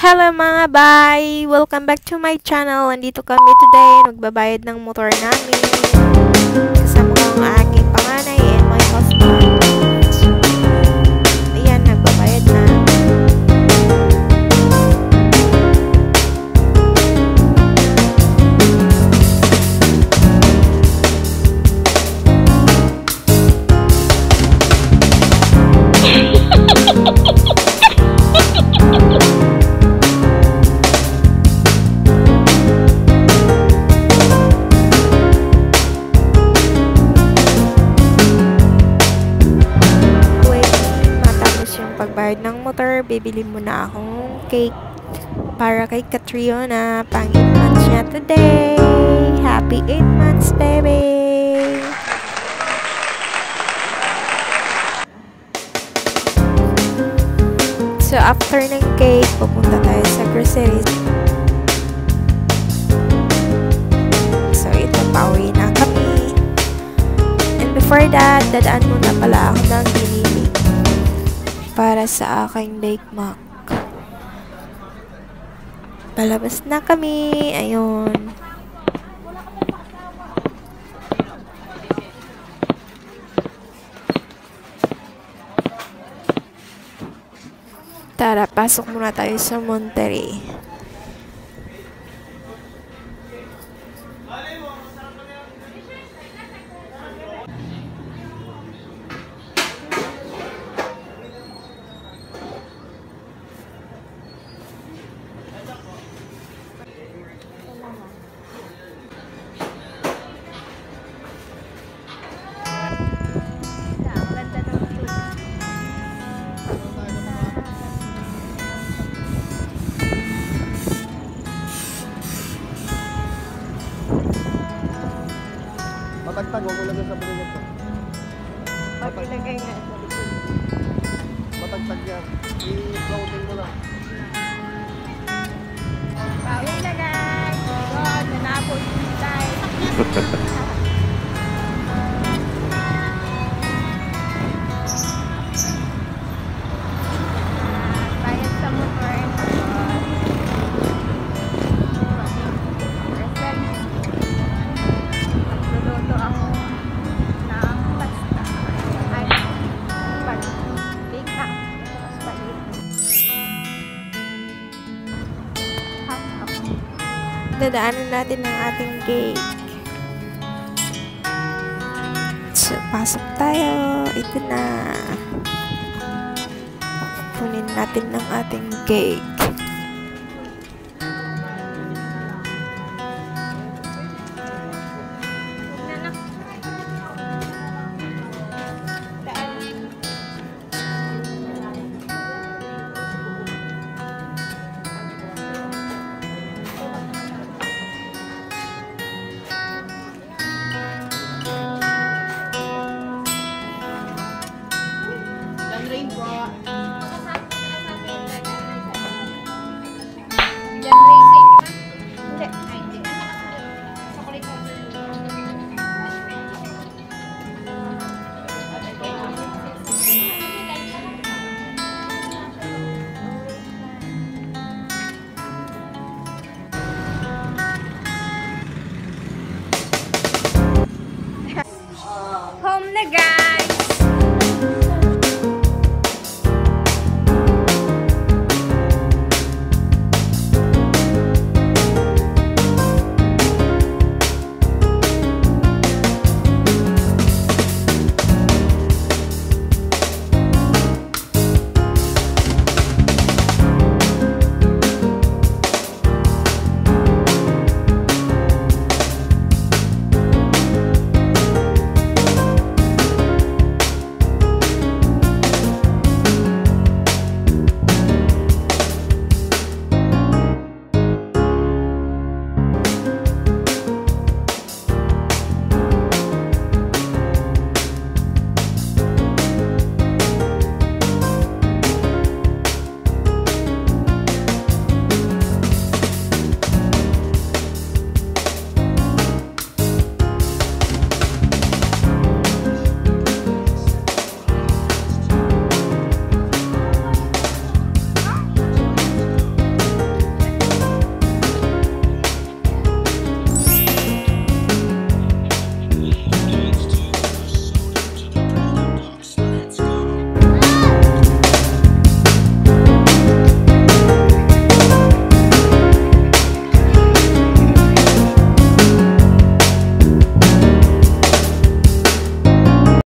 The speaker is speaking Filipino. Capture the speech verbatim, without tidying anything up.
Hello mga bay! Welcome back to my channel. Andito kami today. Magbabayad ng motor namin. Kasama ko ang aking panganay and my husband. Ayan, nagbabayad na. Pagbayad ng motor, bibili muna akong cake para kay Catriona. Pang eight months niya today. Happy eight months, baby! So, after ng cake, pupunta tayo sa groceries. So, ito, pauwi na kami. And before that, dadaan muna pala ako ng binili para sa aking bake mac. Palabas na kami. Ayun. Tara, pasok muna tayo sa Monterey. Matagtag, huwag mo lang sa balikat ko. Pagpilagay nga sa likod. Matagtag yan. I-floating mo lang. Pauwi na guys! God, nanapos yung tayo. Bayad sa motor. Magluluto ako ng pasta. Ay, big hack. Dadaanan natin ng ating cake. So, pasok tayo. Ito na. Kunin natin ng ating cake. Home na guys!